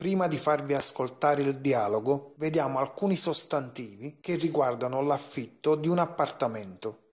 Prima di farvi ascoltare il dialogo, vediamo alcuni sostantivi che riguardano l'affitto di un appartamento.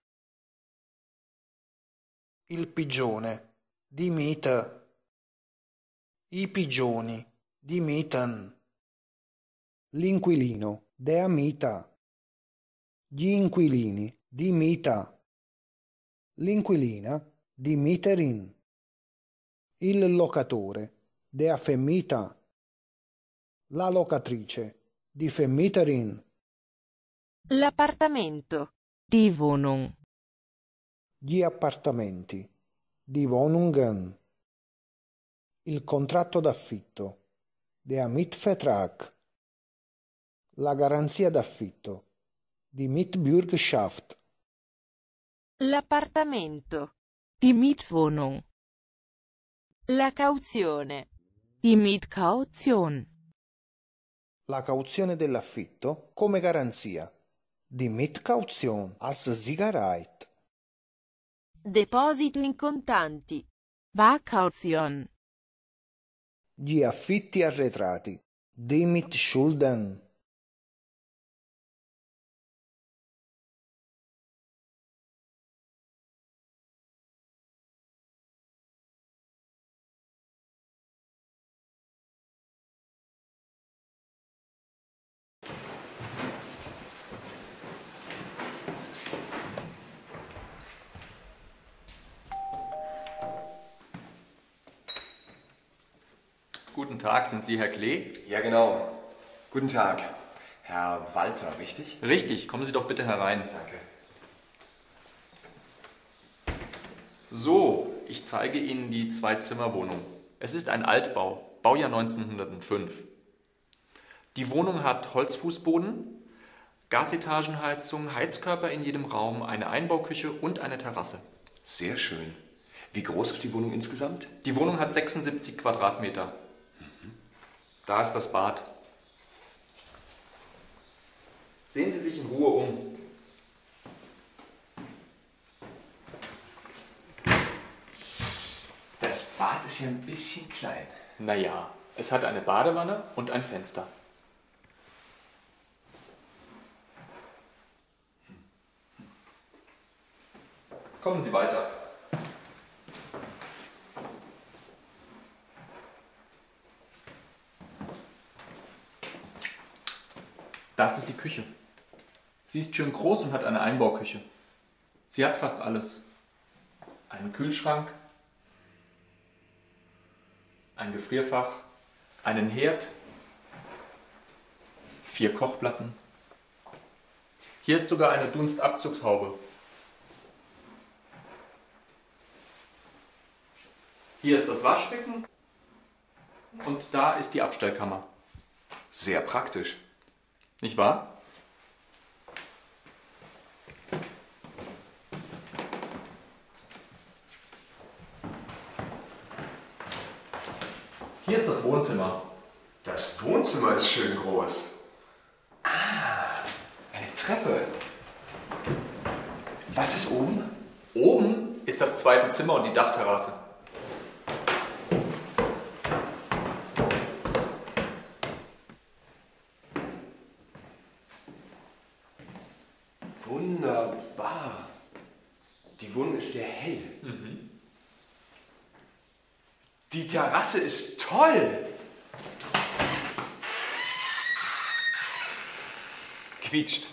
Il pigione, die Miete. I pigioni, die Mieten. L'inquilino, der Mieter. Gli inquilini, die Mieter. L'inquilina, die Mieterin. Il locatore, der Vermieter. La locatrice, die Vermieterin. L'appartamento, die Wohnung. Gli appartamenti, die Wohnungen. Il contratto d'affitto, der Mietvertrag. La garanzia d'affitto, die Mietbürgschaft. L'appartamento, die Mietwohnung. La cauzione, die Mietkaution. La cauzione dell'affitto come garanzia, die Mietkaution als Sicherheit. Deposito in contanti, Barkaution. Gli affitti arretrati, die Mietschulden. Guten Tag, sind Sie Herr Klee? Ja, genau. Guten Tag. Herr Walter, richtig? Richtig, kommen Sie doch bitte herein. Danke. So, ich zeige Ihnen die Zwei-Zimmer-Wohnung. Es ist ein Altbau, Baujahr 1905. Die Wohnung hat Holzfußboden, Gasetagenheizung, Heizkörper in jedem Raum, eine Einbauküche und eine Terrasse. Sehr schön. Wie groß ist die Wohnung insgesamt? Die Wohnung hat 76 Quadratmeter. Da ist das Bad. Sehen Sie sich in Ruhe um. Das Bad ist ja ein bisschen klein. Naja, es hat eine Badewanne und ein Fenster. Kommen Sie weiter. Das ist die Küche. Sie ist schön groß und hat eine Einbauküche. Sie hat fast alles. Einen Kühlschrank, ein Gefrierfach, einen Herd, 4 Kochplatten. Hier ist sogar eine Dunstabzugshaube. Hier ist das Waschbecken und da ist die Abstellkammer. Sehr praktisch. Nicht wahr? Hier ist das Wohnzimmer. Das Wohnzimmer ist schön groß. Ah, eine Treppe. Was ist oben? Oben ist das zweite Zimmer und die Dachterrasse. Wunderbar. Die Wohnung ist sehr hell. Die Terrasse ist toll. Quietscht.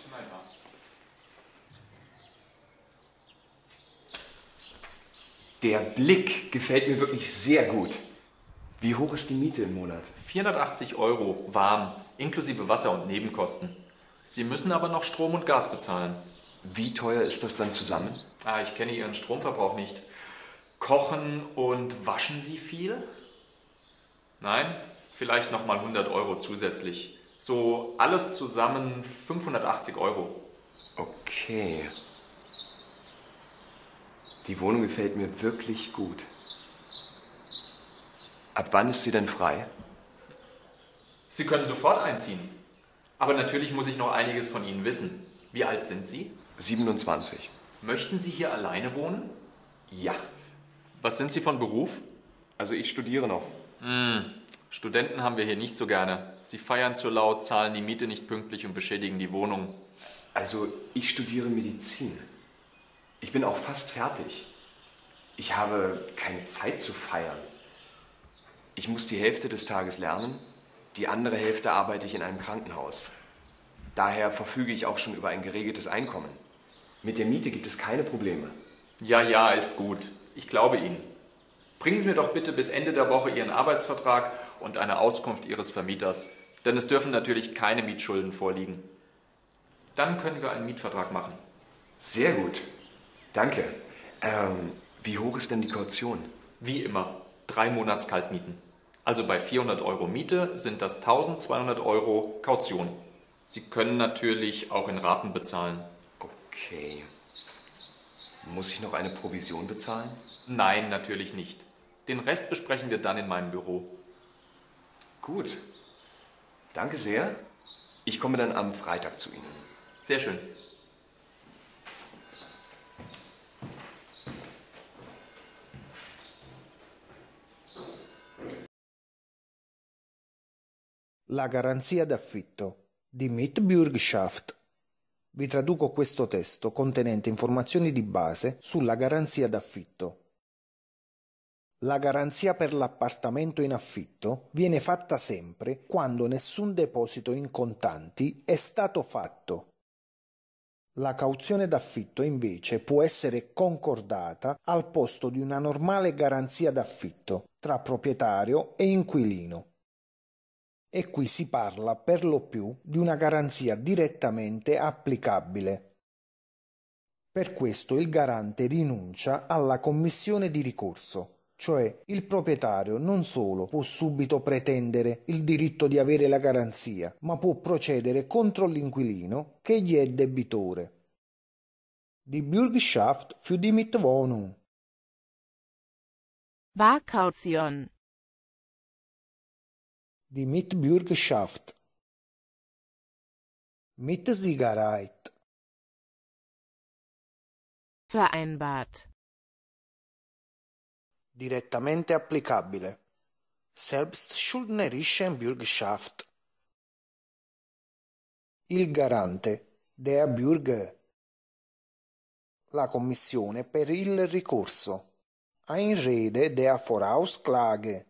Der Blick gefällt mir wirklich sehr gut. Wie hoch ist die Miete im Monat? 480 € warm, inklusive Wasser und Nebenkosten. Sie müssen aber noch Strom und Gas bezahlen. Wie teuer ist das dann zusammen? Ich kenne Ihren Stromverbrauch nicht. Kochen und waschen Sie viel? Nein? Vielleicht noch mal 100 € zusätzlich. So alles zusammen 580 €. Okay. Die Wohnung gefällt mir wirklich gut. Ab wann ist sie denn frei? Sie können sofort einziehen. Aber natürlich muss ich noch einiges von Ihnen wissen. Wie alt sind Sie? 27. Möchten Sie hier alleine wohnen? Ja. Was sind Sie von Beruf? Also ich studiere noch. Studenten haben wir hier nicht so gerne. Sie feiern zu laut, zahlen die Miete nicht pünktlich und beschädigen die Wohnung. Also, ich studiere Medizin. Ich bin auch fast fertig. Ich habe keine Zeit zu feiern. Ich muss die Hälfte des Tages lernen, die andere Hälfte arbeite ich in einem Krankenhaus. Daher verfüge ich auch schon über ein geregeltes Einkommen. Mit der Miete gibt es keine Probleme. Ja, ist gut. Ich glaube Ihnen. Bringen Sie mir doch bitte bis Ende der Woche Ihren Arbeitsvertrag und eine Auskunft Ihres Vermieters. Denn es dürfen natürlich keine Mietschulden vorliegen. Dann können wir einen Mietvertrag machen. Sehr gut. Danke. Wie hoch ist denn die Kaution? Wie immer, 3 Monatskaltmieten. Also bei 400 Euro Miete sind das 1200 Euro Kaution. Sie können natürlich auch in Raten bezahlen. Okay. Muss ich noch eine Provision bezahlen? Nein, natürlich nicht. Den Rest besprechen wir dann in meinem Büro. Gut. Danke sehr. Ich komme dann am Freitag zu Ihnen. Sehr schön. La garanzia d'affitto di Mietbürgschaft. Vi traduco questo testo contenente informazioni di base sulla garanzia d'affitto. La garanzia per l'appartamento in affitto viene fatta sempre quando nessun deposito in contanti è stato fatto. La cauzione d'affitto invece può essere concordata al posto di una normale garanzia d'affitto tra proprietario e inquilino. E qui si parla per lo più di una garanzia direttamente applicabile. Per questo il garante rinuncia alla commissione di ricorso, cioè il proprietario non solo può subito pretendere il diritto di avere la garanzia, ma può procedere contro l'inquilino che gli è debitore. Die Bürgschaft für die Mietwohnung. Barkaution. Die Mietbürgschaft. Mitsicherheit. Vereinbart. Direttamente applicabile. Selbstschuldnerische Bürgschaft. Il garante, der Bürger. La commissione per il ricorso. Einrede der Vorausklage.